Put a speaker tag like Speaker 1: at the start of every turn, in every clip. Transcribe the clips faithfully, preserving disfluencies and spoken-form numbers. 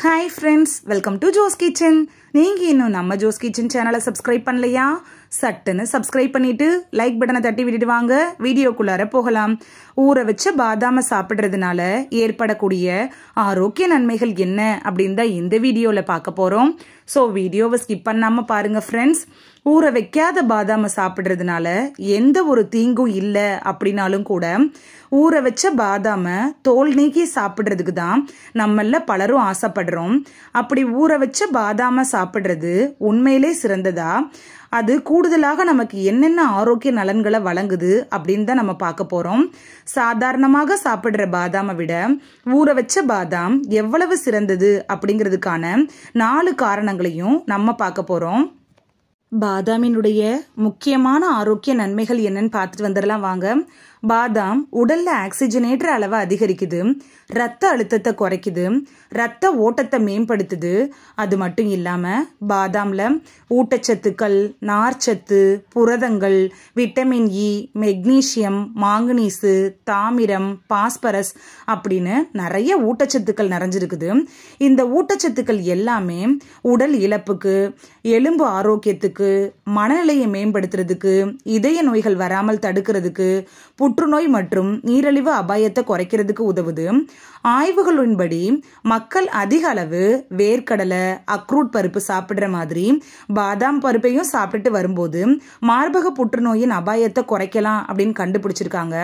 Speaker 1: Hi friends, welcome to Jo's Kitchen. நீங்க இன்னும் நம்ம ஜோஸ் கிச்சன் சேனலை சப்ஸ்கிரைப் பண்ணலையா? சட்டுன்னு சப்ஸ்கிரைப் பண்ணிட்டு லைக் பட்டனை தட்டி விட்டுட்டு வாங்க வீடியோக்குள்ளார போகலாம். ஊற வச்ச பாதாம சாப்பிடுறதுனால ஏற்படக்கூடிய ஆரோக்கிய நன்மைகள் என்ன அப்படின்னு தான் இந்த வீடியோல பார்க்க போறோம். ஸோ வீடியோவை ஸ்கிப் பண்ணாம பாருங்க ஃப்ரெண்ட்ஸ். ஊற வைக்காத பாதாம சாப்பிடுறதுனால எந்த ஒரு தீங்கும் இல்லை அப்படின்னாலும் கூட ஊற வச்ச பாதாம தோல் நீக்கி சாப்பிடுறதுக்கு தான் நம்மள பலரும் ஆசைப்படுறோம். அப்படி ஊற வச்ச பாதாம சாப்பிடுறது உண்மையிலே சிறந்ததா? அது கூடுதலாக நமக்கு என்னென்ன ஆரோக்கிய நலன்களை வழங்குது அப்படின்னு தான் நம்ம பார்க்க போறோம். சாதாரணமாக சாப்பிடுற பாதாமை விட ஊற வச்ச பாதாம் எவ்வளவு சிறந்தது அப்படிங்கிறதுக்கான நாலு காரணங்களையும் நம்ம பார்க்க போறோம். பாதாமினுடைய முக்கியமான ஆரோக்கிய நன்மைகள் என்னன்னு பார்த்துட்டு வந்துடலாம் வாங்க. பாதாம் உடல்ல ஆக்சிஜனேற்ற அளவை அதிகரிக்குது, ரத்த அழுத்தத்தை குறைக்குது, ரத்த ஓட்டத்தை மேம்படுத்துது. அது மட்டும் இல்லாம பாதாம்ல ஊட்டச்சத்துக்கள், நார்ச்சத்து, புரதங்கள், விட்டமின் இ, மெக்னீசியம், மாங்கனீசு, தாமிரம், பாஸ்பரஸ் அப்படின்னு நிறைய ஊட்டச்சத்துக்கள் நிறைஞ்சிருக்குது. இந்த ஊட்டச்சத்துக்கள் எல்லாமே உடல் இழப்புக்கு, எலும்பு ஆரோக்கியத்துக்கு, மனநிலையை மேம்படுத்துறதுக்கு, இதய நோய்கள் வராமல் தடுக்கிறதுக்கு, புற்றுநோய் மற்றும் நீரிழிவு அபாயத்தை குறைக்கிறதுக்கு உதவுது. ஆய்வுகளின்படி மக்கள் அதிக அளவு வேர்க்கடலை, அக்ரூட் பருப்பு சாப்பிடுற மாதிரி பாதாம் பருப்பையும் சாப்பிட்டுட்டு வரும்போது மார்பக புற்றுநோயின் அபாயத்தை குறைக்கலாம் அப்படின்னு கண்டுபிடிச்சிருக்காங்க.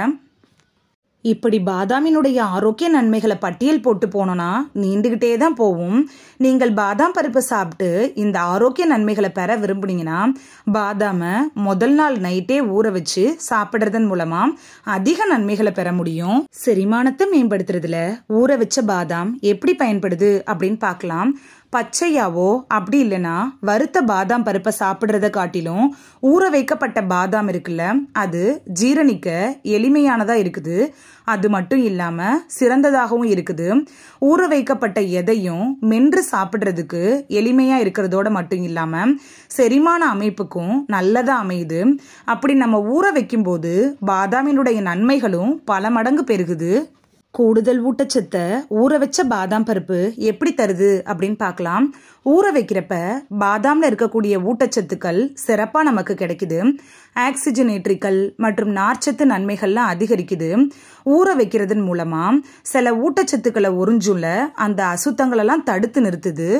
Speaker 1: இப்படி பாதாமினுடைய ஆரோக்கிய நன்மைகளை பட்டியல் போட்டு போனோம்னா நீண்டுகிட்டே தான் போகும். நீங்கள் பாதாம் பருப்பு சாப்பிட்டு இந்த ஆரோக்கிய நன்மைகளை பெற விரும்புனீங்கன்னா பாதாமை முதல் நாள் நைட்டே ஊற வச்சு சாப்பிட்றதன் மூலமா அதிக நன்மைகளை பெற முடியும். செரிமானத்தை மேம்படுத்துறதுல ஊற வச்ச பாதாம் எப்படி பயன்படுது அப்படின்னு பார்க்கலாம். பச்சையாவோ அப்படி இல்லைன்னா வறுத்த பாதாம் பருப்பை சாப்பிட்றத காட்டிலும் ஊற வைக்கப்பட்ட பாதாம் இருக்குல்ல, அது ஜீரணிக்க எளிமையானதா இருக்குது. அது மட்டும் இல்லாம சிறந்ததாகவும் இருக்குது. ஊற வைக்கப்பட்ட எதையும் மென்று சாப்பிட்றதுக்கு எளிமையா இருக்கிறதோட மட்டும் இல்லாம செரிமான அமைப்புக்கும் நல்லதா அமையுது. அப்படி நம்ம ஊற வைக்கும் போது பாதாமினுடைய நன்மைகளும் பல மடங்கு பெருகுது. கூடுதல் ஊட்டச்சத்தை ஊற வச்ச பாதாம் பருப்பு எப்படி தருது அப்படின்னு பார்க்கலாம். ஊற வைக்கிறப்ப பாதாம்ல இருக்கக்கூடிய ஊட்டச்சத்துக்கள் சிறப்பா நமக்கு கிடைக்குது. ஆக்சிஜனேற்றிகள் மற்றும் நார்ச்சத்து நன்மைகள்லாம் அதிகரிக்குது. ஊற வைக்கிறதன் மூலமா சில ஊட்டச்சத்துக்களை உறிஞ்சுள்ள அந்த அசுத்தங்களெல்லாம் தடுத்து நிறுத்துது.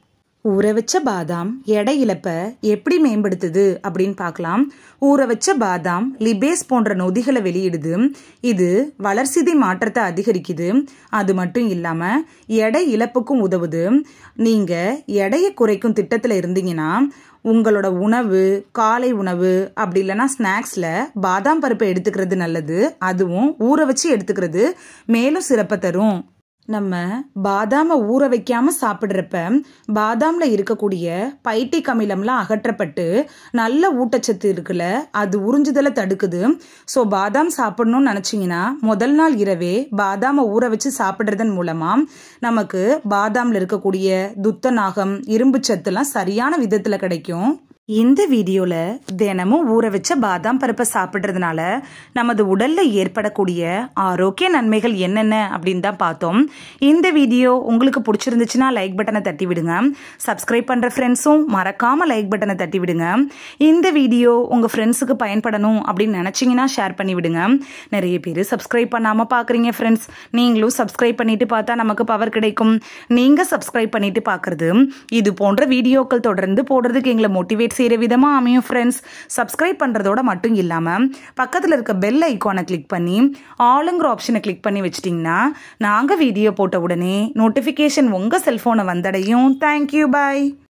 Speaker 1: ஊற வச்ச பாதாம் எடை இழப்ப எப்படி மேம்படுத்துது அப்படின்னு பார்க்கலாம். ஊற வச்ச பாதாம் லிபேஸ் போன்ற நொதிகளை வெளியிடுது. இது வளர்சிதை மாற்றத்தை அதிகரிக்குது. அது மட்டும் இல்லாம எடை இழப்புக்கும் உதவுது. நீங்க எடையை குறைக்கும் திட்டத்துல இருந்தீங்கன்னா உங்களோட உணவு, காலை உணவு அப்படி இல்லைன்னா ஸ்நாக்ஸ்ல பாதாம் பருப்பை எடுத்துக்கிறது நல்லது. அதுவும் ஊற வச்சு எடுத்துக்கிறது மேலும் சிறப்பை தரும். நம்ம பாதாமை ஊற வைக்காம சாப்பிட்றப்ப பாதாம்ல இருக்கக்கூடிய பைட்டிக் அமிலம்லாம் அகற்றப்பட்டு நல்ல ஊட்டச்சத்து இருக்குல்ல, அது உறிஞ்சுதலை தடுக்குது. ஸோ பாதாம் சாப்பிடணும்னு நினச்சிங்கன்னா முதல் நாள் இரவே பாதாமை ஊற வச்சு சாப்பிட்றதன் மூலமா நமக்கு பாதாம்ல இருக்கக்கூடிய துத்தநாகம், இரும்பு சத்துலாம் சரியான விதத்தில் கிடைக்கும். இந்த வீடியோல தினமும் ஊற வச்ச பாதாம் பருப்பை சாப்பிட்றதுனால நமது உடல்ல ஏற்படக்கூடிய ஆரோக்கிய நன்மைகள் என்னென்ன அப்படின்னு தான் பார்த்தோம். இந்த வீடியோ உங்களுக்கு பிடிச்சிருந்துச்சுன்னா லைக் பட்டனை தட்டி விடுங்க. சப்ஸ்கிரைப் பண்ற ஃப்ரெண்ட்ஸும் மறக்காம லைக் பட்டனை தட்டி விடுங்க. இந்த வீடியோ உங்க ஃப்ரெண்ட்ஸுக்கு பயன்படணும் அப்படின்னு நினைச்சீங்கன்னா ஷேர் பண்ணி விடுங்க. நிறைய பேர் சப்ஸ்கிரைப் பண்ணாம பாக்குறீங்க ஃப்ரெண்ட்ஸ். நீங்களும் சப்ஸ்கிரைப் பண்ணிட்டு பார்த்தா நமக்கு பவர் கிடைக்கும். நீங்க சப்ஸ்கிரைப் பண்ணிட்டு பாக்குறது இது போன்ற வீடியோக்கள் தொடர்ந்து போடுறதுக்கு எங்களை மோட்டிவேட் செய்யற விதமா அமையும் ஃப்ரெண்ட்ஸ். சப்ஸ்கிரைப் பண்றதோட மட்டும் இல்லாம பக்கத்துல இருக்க பெல் ஐகானை கிளிக் பண்ணி ஆளுங்கிற ஆப்ஷனை கிளிக் பண்ணி வச்சிட்டீங்கன்னா நாங்க வீடியோ போட்ட உடனே நோட்டிபிகேஷன் உங்க செல்போனை வந்தடையும். தேங்க்யூ, பாய்.